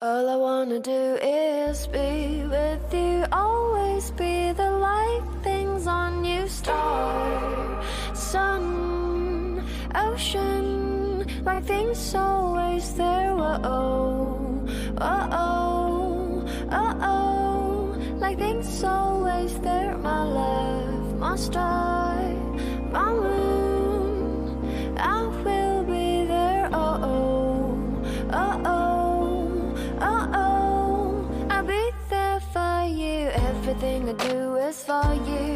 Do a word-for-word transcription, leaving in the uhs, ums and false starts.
All I wanna do is be with you, always be the light, things on you, star, sun, ocean, like things always there, whoa, uh-oh, uh-oh, like things always there, my love, my star, my moon, I will be there, oh-oh, uh-oh. Uh-oh, I'll be there for you. Everything I do is for you.